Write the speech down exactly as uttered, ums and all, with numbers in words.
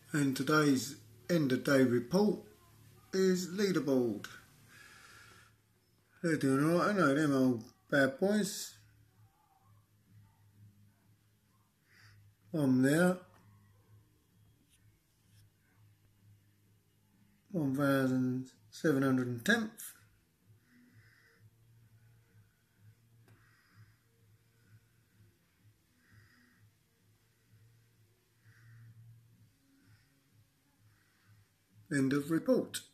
And today's end of day report is leaderboard. They're doing alright, I know them old bad boys. I'm there. one thousand seven hundred and tenth. End of report.